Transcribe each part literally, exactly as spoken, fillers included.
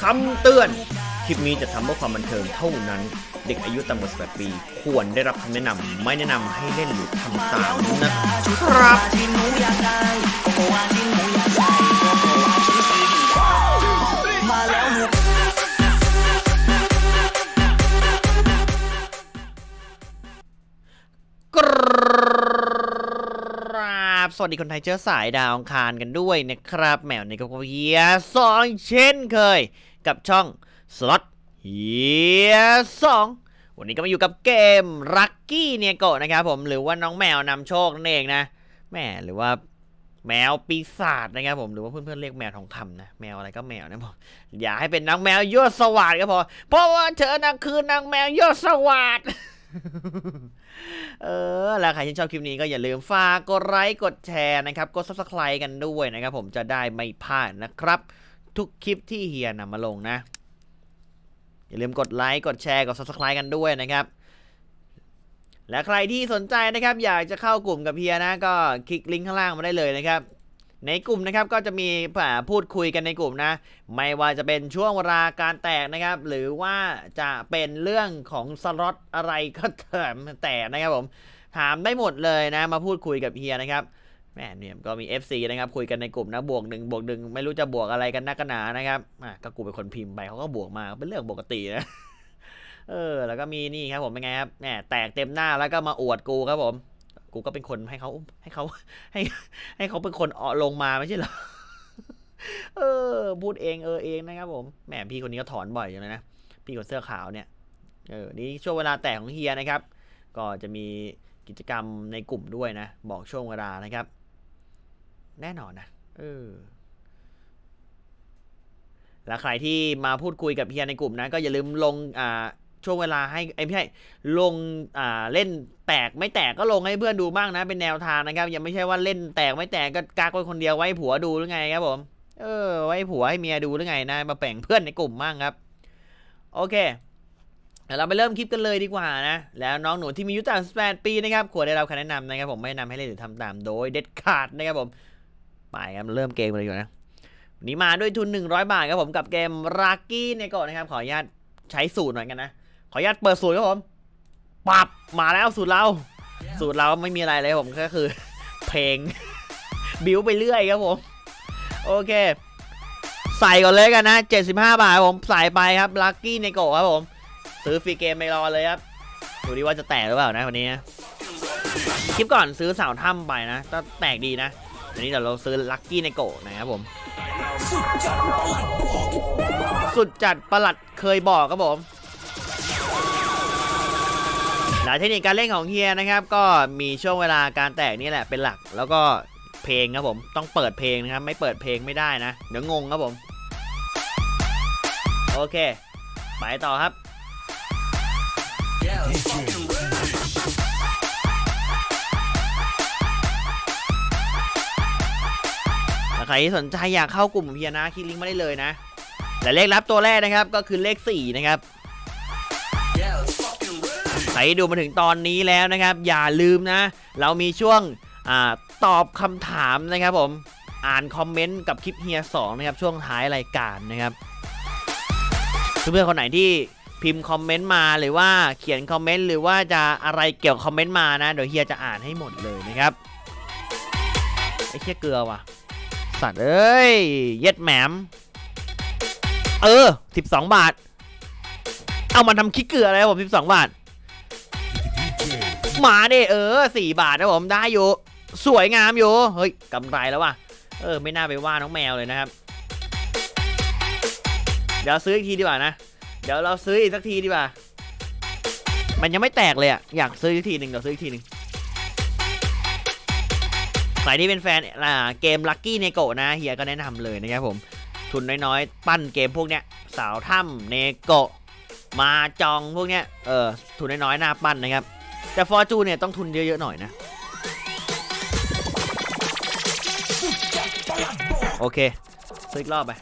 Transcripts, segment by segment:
คำเตือนคลิปนี้จะทำเพื่อความบันเทิงเท่านั้นเด็กอายุต่ำกว่าสิบแปดปีควรได้รับคำแนะนำไม่แนะนำให้เล่นหรือทำตามนะครับสวัสดีคนไทยเชื้อสายดาวอังคารกันด้วยนะครับแมวในกระเพาะเฮียสองเช่นเคยกับช่องสล็อตเฮียสองวันนี้ก็มาอยู่กับเกมลัคกี้เนียโกะนะครับผมหรือว่าน้องแมวนำโชคนั่นเองนะแม่หรือว่าแมวปีศาจนะครับผมหรือว่าเพื่อนๆเรียกแมวทองคำนะแมวอะไรก็แมวนะผมอยากให้เป็นนางแมวยอดสวัสดิ์ก็พอเพราะว่าเธอนางคือนางแมวยอดสวัสดิ์เออแล้วใครที่ชอบคลิปนี้ก็อย่าลืมฝากกดไลค์กดแชร์นะครับกด ซับสไครบ์ กันด้วยนะครับผมจะได้ไม่พลาดนะครับทุกคลิปที่เฮียนำมาลงนะอย่าลืมกดไลค์กดแชร์กด ซับสไครบ์ กันด้วยนะครับและใครที่สนใจนะครับอยากจะเข้ากลุ่มกับเฮียนะก็คลิกลิงก์ข้างล่างมาได้เลยนะครับในกลุ่มนะครับก็จะมีพูดคุยกันในกลุ่มนะไม่ว่าจะเป็นช่วงเวลาการแตกนะครับหรือว่าจะเป็นเรื่องของสล็อตอะไรก็เถอะแต่นะครับผมถามได้หมดเลยนะมาพูดคุยกับเฮียนะครับแม่เนี่ยก็มี เอฟ ซี นะครับคุยกันในกลุ่มนะบวกหนึ่งบวกหนึ่งไม่รู้จะบวกอะไรกันนักหนานะครับอ่ะก็กูเป็นคนพิมพ์ไปเขาก็บวกมาเป็นเรื่องปกตินะเออแล้วก็มีนี่ครับผมเป็นไงครับแหมแตกเต็มหน้าแล้วก็มาอวดกูครับผมกูก็เป็นคนให้เขาให้เขาให้ให้เขาเป็นคนออกลงมาไม่ใช่เหรอเออพูดเองเออเองนะครับผมแหมพี่คนนี้ก็ถอนบ่อยอยู่เลยนะพี่คนเสื้อขาวเนี่ยเออนี่ช่วงเวลาแตกของเฮียนะครับก็จะมีกิจกรรมในกลุ่มด้วยนะบอกช่วงเวลานะครับแน่นอนนะเออแล้วใครที่มาพูดคุยกับเฮียในกลุ่มนะก็อย่าลืมลงอ่าช่วงเวลาให้ไอ้พี่ให้ลงอ่าเล่นแตกไม่แตกก็ลงให้เพื่อนดูบ้างนะเป็นแนวทางนะครับยังไม่ใช่ว่าเล่นแตกไม่แตกก็กากไว้คนเดียวไว้ผัวดูหรือไงครับผมเออไว้ผัวให้เมียดูหรือไงนะมาแบ่งเพื่อนในกลุ่มบ้างครับโอเคเดี๋ยวเราไปเริ่มคลิปกันเลยดีกว่านะแล้วน้องหนูที่มีอายุต่ำสิบแปดปีนะครับควรได้รับคำแนะนำนะครับผมไม่แนะนำให้เล่นหรือทำตามโดยเด็ดขาดนะครับผมไปครับเริ่มเกมเลยก่อนนะวันนี้มาด้วยทุนหนึ่งร้อยบาทครับผมกับเกมลัคกี้เนี่ยก่อนนะครับขออนุญาตใช้สูตรหน่อยกันนะขออนุญาตเปิดสูตรครับผมปับมาแล้วสูตรเราสูตรเราไม่มีอะไรเลยผมก็คือเพลงบิ้วไปเรื่อยครับผมโอเคใส่ก่อนเลยกันนะเจ็ดสิบห้าบาทผมใส่ไปครับลัคกี้ในโกะครับผมซื้อฟรีเกมไปรอเลยครับดูดิว่าจะแตกหรือเปล่านะวันนี้คลิปก่อนซื้อสาวถ้ำไปนะก็แตกดีนะอันนี้เดี๋ยวเราซื้อลัคกี้ในโกะนะครับผมสุดจัดประหลัดเคยบอกครับผมหลายเทคนิคการเล่นของเฮียนะครับก็มีช่วงเวลาการแตกนี่แหละเป็นหลักแล้วก็เพลงครับผมต้องเปิดเพลงนะครับไม่เปิดเพลงไม่ได้นะเดี๋ยวงงครับผมโอเคไปต่อครับถ้าใครที่สนใจอยากเข้ากลุ่มเฮียนะคลิกลิงก์มาได้เลยนะและเลขลับตัวแรกนะครับก็คือเลขสี่นะครับใครดูมาถึงตอนนี้แล้วนะครับอย่าลืมนะเรามีช่วงอ่าตอบคำถามนะครับผมอ่านคอมเมนต์กับคลิปเฮียสองนะครับช่วงท้ายรายการนะครับเพื่อนๆคนไหนที่พิมพ์คอมเมนต์มาหรือว่าเขียนคอมเมนต์หรือว่าจะอะไรเกี่ยวกับคอมเมนต์มานะเดี๋ยวเฮียจะอ่านให้หมดเลยนะครับไอ้เชี่ยเกลือว่ะสัตว์เอ้ยเย็ดแหมมเออสิบสองบาทเอามาทำคิดเกลืออะไรผมสิบสองบาทมาดิเออสี่บาทนะผมได้อยู่สวยงามอยู่เฮ้ยกำไรแล้วว่ะเออไม่น่าไปว่าน้องแมวเลยนะครับเดี๋ยวซื้ออีกทีดีกว่านะเดี๋ยวเราซื้ออีกสักทีดีกว่ามันยังไม่แตกเลยอ่ะอยากซื้ออีกทีหนึ่งเดี๋ยวซื้ออีกทีหนึ่งใครที่เป็นแฟนเกมลัคกี้เนโกะนะเฮียก็แนะนำเลยนะครับผมทุนน้อยๆปั้นเกมพวกเนี้ยสาวถ้ำเนโกะมาจองพวกเนี้ยเออทุนน้อยๆหน้าปั้นนะครับแต่ฟอร์จูนเนี่ยต้องทุนเยอะๆหน่อยนะโอเคซื้ออีกรอบไป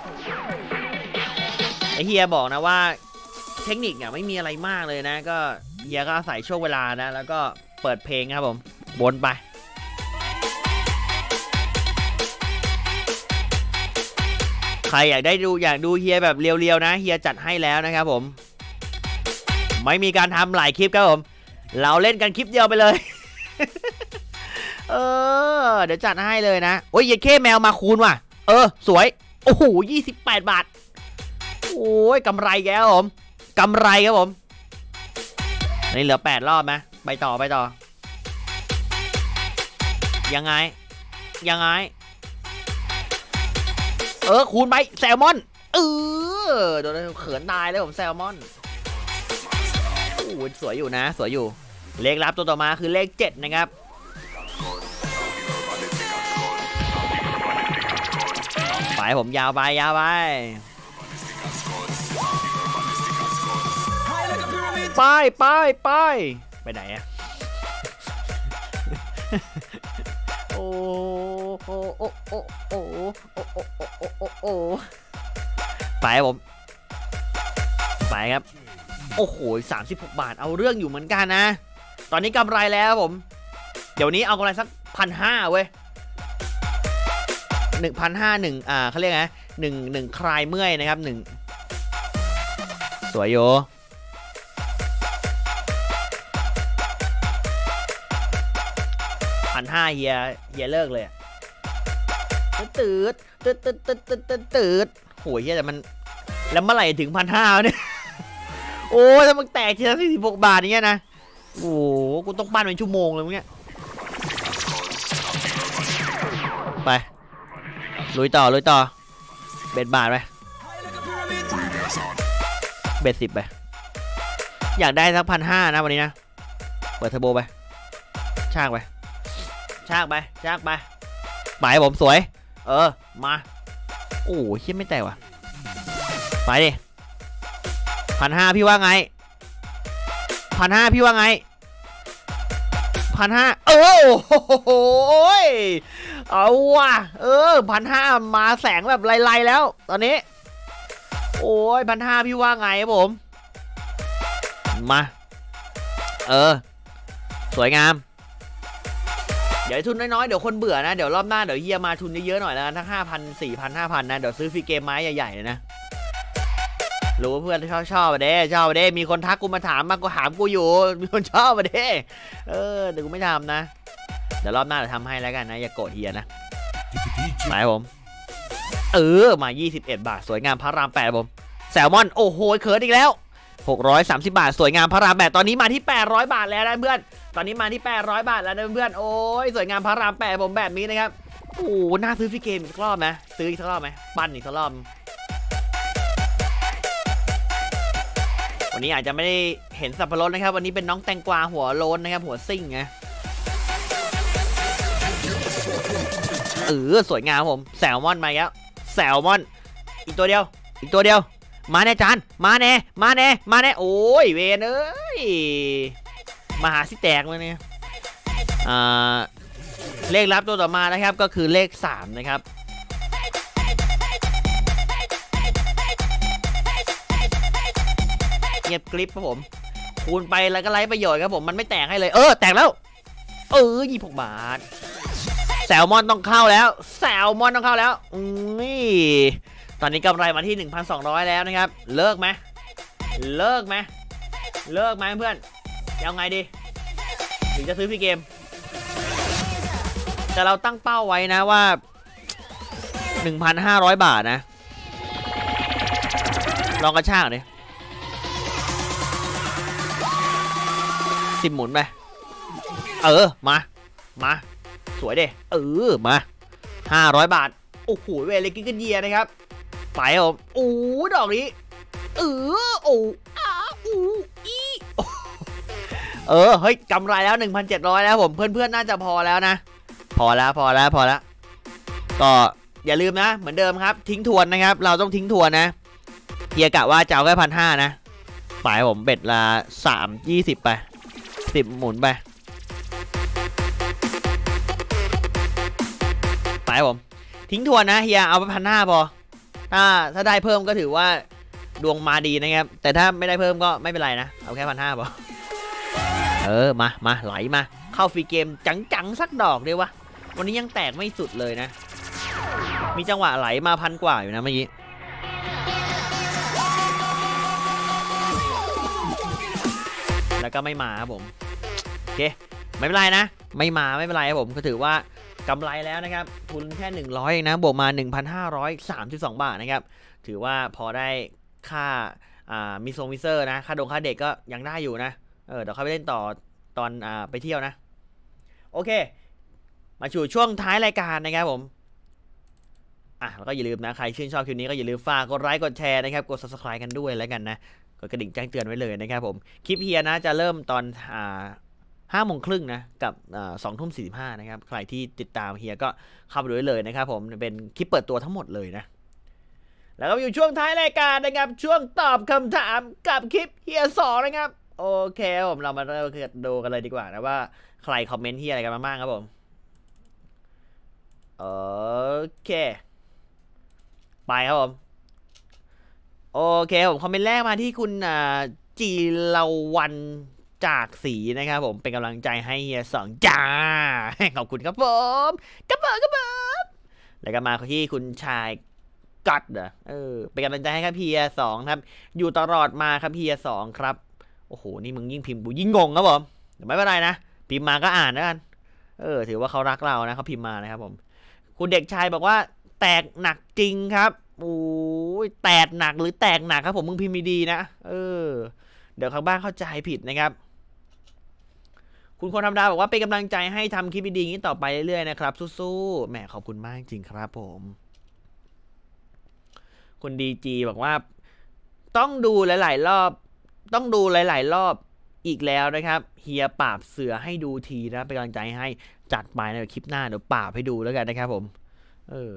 ไอเฮียบอกนะว่าเทคนิคเนี่ยไม่มีอะไรมากเลยนะก็เฮียก็อาศัยช่วงเวลานะแล้วก็เปิดเพลงครับผมบนไปใครรอยากได้ดูอยากดูเฮียแบบเรียวๆนะเฮียจัดให้แล้วนะครับผมไม่มีการทำหลายคลิปครับผมเราเล่นกันคลิปเดียวไปเลยเออเดี๋ยวจัดให้เลยนะโอ้ยเยเคแมวมาคูณว่ะเออสวยโอ้โหยี่สิบแปดบาทโอ้ยกำไรแกครับผมกำไรครับผมนี่เหลือแปดรอบไหมไปต่อไปต่อยังไงยังไงเออคูณไปแซลมอนเออโดนเขินตายเลยผมแซลมอนโอ้สวยอยู่นะสวยอยู่เลขลับตัวต่อมาคือเลขเจ็ดนะครับไปผมยาวไปยาวไปไปไปไปไปไหนอะโอ้โอ้โอ้โอ้โอ้โอ้โอ้โอ้โอ้โอ้โอ้ไปผมไปครับโอ้โหสามสิบหกบาทเอาเรื่องอยู่เหมือนกันนะตอนนี้กำไรแล้วผมเดี๋ยวนี้เอากำไรสักพันห้าเว้ยหนึ่งพันห้าหนึ่งอ่าเขาเรียกไงหนึ่งหนึ่งคลายเมื่อยนะครับหนึ่งสวยโยพันห้าเฮียเฮียเลิกเลยตืดตืดตืดตืดตืดตืดตืดโหเฮียแต่มันแล้วเมื่อไหร่ถึงพันห้าเนี่ยโอ้ถ้ามึงแตกทีละสี่สิบหกบาทอย่างเงี้ยนะโอ้กูต้องปั้นเป็นชั่วโมงเลยมึงเนี้ยไปลุยต่อลุยต่อเบ็ดบาทไปเบ็ดสิบไปอยากได้สักพันห้านะวันนี้นะเปิดเทอร์โบไปช่างไปช่างไปช่างไปหมายผมสวยเออมาโอ้ยคิดไม่แตกว่ะไปดิพันห้าพี่ว่าไงพันห้าพี่ว่าไงพันห้าเออโอ้ยเอาว่ะเออพันห้ามาแสงแบบไล่ๆแล้วตอนนี้โอ้ยพันห้าพี่ว่าไงครับผมมาเออสวยงามเดี๋ยวทุนน้อยๆเดี๋ยวคนเบื่อนะเดี๋ยวรอบหน้าเดี๋ยวเฮียมาทุนเยอะๆหน่อยแล้วทั้งห้าพันสี่พันห้าพันนะเดี๋ยวซื้อฟรีเกมไม้ใหญ่ๆเลยนะรู้ว่าเพื่อนชอบชอบมาเด้ชอบมาเด้มีคนทักกูมาถามมากูถามกูอยู่มีคนชอบมาเด้เออเดี๋ยวกูไม่ทำนะเดี๋ยวรอบหน้าจะทำให้แล้วกันนะอย่าโกรธเฮียนะไปผมเออมายี่สิบเอ็ดบาทสวยงามพระรามแปดผมแซลมอนโอ้โหเขินอีกแล้วหกร้อยสามสิบบาทสวยงามพระรามแปดตอนนี้มาที่แปดร้อยบาทแล้วนะเพื่อนตอนนี้มาที่แปดร้อยบาทแล้วนะเพื่อนโอ้ยสวยงามพระรามแปดผมแบบนี้นะครับโอ้น่าซื้อฟรีเกมอีกรอบไหมซื้ออีกสักรอบไหมปั้นอีกสักรอบวันนี้อาจจะไม่ได้เห็นสับปะรดนะครับวันนี้เป็นน้องแตงกวาหัวโลนนะครับหัวซิ่งไงเออสวยงามผมแซลมอนมาแล้วแซลมอนอีกตัวเดียวอีกตัวเดียวมาแน่จานมาแน่มาแน่มาแน่โอ้ยเวนเอ้ยมาหาสิแตกเลยเนี่ยอ่าเลขลับตัวต่อมานะครับก็คือเลขสามนะครับเงียบกริปครับผมคูณไปแล้วก็ไร้ประโยชน์ครับผมมันไม่แตกให้เลยเออแตกแล้วเออยี่สิบหกบาทแซลมอนต้องเข้าแล้วแซลมอนต้องเข้าแล้วนี่ตอนนี้กำไรมาที่ หนึ่งพันสองร้อย แล้วนะครับเลิกไหมเลิกไหมเลิกไหมเพื่อนยังไงดีหรือจะซื้อฟรีเกมแต่เราตั้งเป้าไว้นะว่า หนึ่งพันห้าร้อย บาทนะลองกระชากดิสิบหมุนไปเออมามาสวยเด้เออมาห้าร้อยบาทโอ้โหเวลกิกันเยียนะครับไปผมโอ้ดอกนี้เออโอ้อ้าอูอีเออเฮ้ยกำไรแล้ว หนึ่งพันเจ็ดร้อย แล้วผมเพื่อนๆน่าจะพอแล้วนะพอแล้วพอแล้วพอแล้วก็อย่าลืมนะเหมือนเดิมครับทิ้งทวนนะครับเราต้องทิ้งทวนนะเฮียกะว่าจะเอาแค่พันห้านะไปผมเบ็ดละสามยี่สิบไปสิบหมุนไปไปผมทิ้งทวนนะเฮียเอาไปพันห้าพอถ้าถ้าได้เพิ่มก็ถือว่าดวงมาดีนะครับแต่ถ้าไม่ได้เพิ่มก็ไม่เป็นไรนะเอาแค่พันห้าพอเออมามาไหลมาเข้าฟรีเกมจังๆสักดอกเดียววะวันนี้ยังแตกไม่สุดเลยนะมีจังหวะไหลมาพันกว่าอยู่นะเมื่อกี้ก็ไม่มาครับผมโอเคไม่เป็นไรนะไม่มาไม่เป็นไรครับผมก็ถือว่ากำไรแล้วนะครับทุนแค่หนึ่งร้อยเองนะบวกมา หนึ่งพันห้าร้อยสามสิบสอง บาทนะครับถือว่าพอได้ค่าอ่ามิโซมิเซอร์นะค่าดงค่าเด็กก็ยังได้อยู่นะเออเดี๋ยวเขาไปเล่นต่อตอนอ่าไปเที่ยวนะโอเคมาสู่ช่วงท้ายรายการนะครับผมอ่ะแล้วก็อย่าลืมนะใครชื่นชอบคลิปนี้ก็อย่าลืมฝากกดไลค์กดแชร์นะครับกด ซับสไครบ์ กันด้วยแล้วกันนะกดกระดิ่งแจ้งเตือนไว้เลยนะครับผมคลิปเฮียนะจะเริ่มตอนอ่าห้าโมงครึ่งนะกับสองทุ่มสี่สิบห้านะครับใครที่ติดตามเฮียก็เข้าไปดูได้เลยนะครับผมเป็นคลิปเปิดตัวทั้งหมดเลยนะแล้วก็อยู่ช่วงท้ายรายการนะครับช่วงตอบคำถามกับคลิปเฮียสองนะครับโอเคผมเรามาเริ่มดูกันเลยดีกว่านะว่าใครคอมเมนต์เฮียอะไรกันบ้างครับผมโอเคไปครับผมโอเคผมคอมเมนต์แรกมาที่คุณจีรวันจากสีนะครับผมเป็นกำลังใจให้เฮียสองจ้าขอบคุณครับผมกระเป๋ากระเป๋าแล้วก็มาที่คุณชายกัดเหรอเออเป็นกำลังใจให้ครับเฮียสองครับอยู่ตลอดมาครับเฮียสองครับโอ้โหนี่มึงยิ่งพิมพ์กูยิ่งงงครับผมแต่ไม่เป็นไรนะพิมพ์มาก็อ่านแล้วกันเออถือว่าเขารักเรานะเขาพิมพ์มานะครับผมคุณเด็กชายบอกว่าแตกหนักจริงครับโอ้ยแตกหนักหรือแตกหนักครับผมมึงพิมพ์ดีๆนะเออเดี๋ยวข้างบ้านเข้าใจผิดนะครับคุณคนธรรมดาบอกว่าเป็นกำลังใจให้ทำคลิปดีๆนี้ต่อไปเรื่อยๆนะครับสู้ๆแหมขอบคุณมากจริงครับผมคุณดีจีบอกว่าต้องดูหลายๆรอบต้องดูหลายๆรอบอีกแล้วนะครับเฮียปราบเสือให้ดูทีนะเป็นกำลังใจให้จัดไปในคลิปหน้าเดี๋ยวปราบให้ดูแล้วกันนะครับผมเออ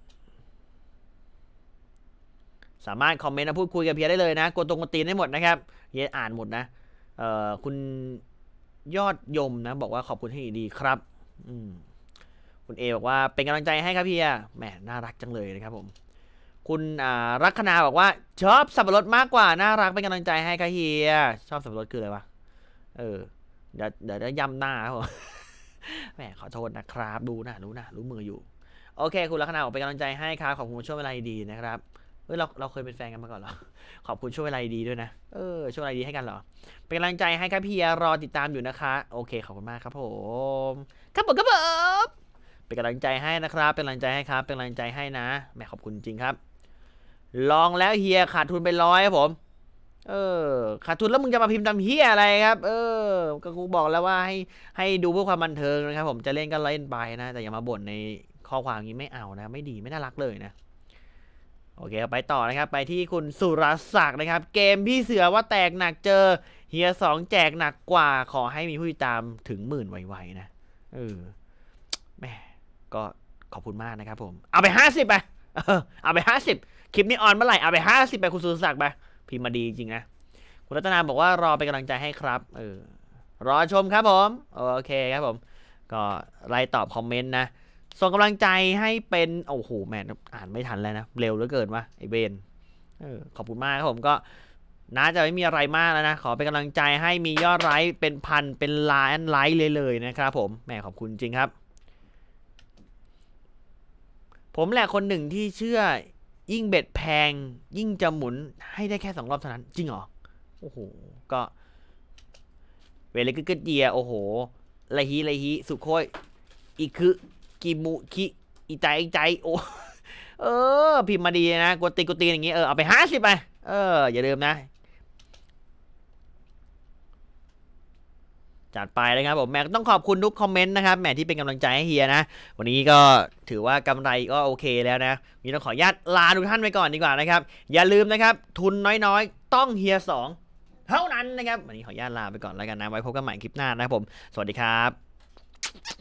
สามารถคอมเมนต์มาพูดคุยกับเฮียได้เลยนะกดตรงกดตีนได้หมดนะครับเฮียอ่านหมดนะเอ่อคุณยอดยมนะบอกว่าขอบคุณให้ดีครับอืมคุณเอบอกว่าเป็นกำลังใจให้ครับเฮียแหมน่ารักจังเลยนะครับผมคุณอ่ารักคณาบอกว่าชอบสับปะรดมากกว่าน่ารักเป็นกำลังใจให้ครับเฮียชอบสับปะรดคืออะไรวะเออเดี๋ยวเดี๋ยวจะย้ำหน้าครับผมแหมขอโทษนะครับรู้นะรู้นะรู้มืออยู่โอเคคุณรักคณาบอกเป็นกำลังใจให้ครับขอบคุณช่วงเวลาดีนะครับเฮ้ยเราเราเคยเป็นแฟนกันมาก่อนเหรอขอบคุณช่วงเวลาดีด้วยนะเออช่วงเวลาดีให้กันเหรอเป็นกำลังใจให้ครับพี่รอติดตามอยู่นะคะโอเคขอบคุณมากครับผมครับผมครับผมเป็นกำลังใจให้นะครับเป็นกำลังใจให้ครับเป็นกำลังใจให้นะแม่ขอบคุณจริงครับลองแล้วเฮียขาดทุนไปร้อยครับผมเออขาดทุนแล้วมึงจะมาพิมพ์ทำเฮียอะไรครับเออก็กูบอกแล้วว่าให้ให้ดูเพื่อความบันเทิงนะครับผมจะเล่นก็เล่นไปนะแต่อย่ามาบ่นในข้อความนี้ไม่เอานะไม่ดีไม่น่ารักเลยนะโอเคไปต่อนะครับไปที่คุณสุรศักดิ์นะครับเกมพี่เสือว่าแตกหนักเจอเฮียสองแจกหนักกว่าขอให้มีผู้ติดตามถึงหมื่นไวๆนะเออแม่ก็ขอบคุณมากนะครับผมเอาไปห้าสิบไปเออเอาไปห้าสิบคลิปนี้ออนเมื่อไหร่เอาไปห้าสิบไปคุณสุรศักดิ์ไปพิมพ์มาดีจริงนะคุณรัตนาบอกว่ารอเป็นกำลังใจให้ครับเออรอชมครับผมโอเคครับผมก็ไล่ตอบคอมเมนต์นะส่งกำลังใจให้เป็นโอ้โหแม่อ่านไม่ทันแล้วนะเร็วเหลือเกินวะไอเบนเออขอบคุณมากครับผมก็น่าจะไม่มีอะไรมากแล้วนะขอเป็นกำลังใจให้มียอดไลค์เป็นพันเป็นล้านไลค์เลยเลยนะครับผมแม่ขอบคุณจริงครับผมแหละคนหนึ่งที่เชื่อยิ่งเบ็ดแพงยิ่งจะหมุนให้ได้แค่สองรอบเท่านั้นจริงเหรอโอ้โหก็เวลาก็เดียโอ้โหไรฮีไรฮีสุโคยอีกคือกิมุคิอีใจอีใจโอ้เออพิมพ์มาดีนะกดตีกดตีอย่างงี้เออเอาไปห้าสิบไปเอออย่าลืมนะจัดไปนะครับผมแม่ต้องขอบคุณทุกคอมเมนต์นะครับแม่ที่เป็นกำลังใจให้เฮียนะวันนี้ก็ถือว่ากำไรก็โอเคแล้วนะมีต้องขออนุญาตลาทุกท่านไปก่อนดีกว่านะครับอย่าลืมนะครับทุนน้อยๆต้องเฮียสองเท่านั้นนะครับวันนี้ขออนุญาตลาไปก่อนแล้วกันนะไว้พบกันใหม่คลิปหน้านะครับผมสวัสดีครับ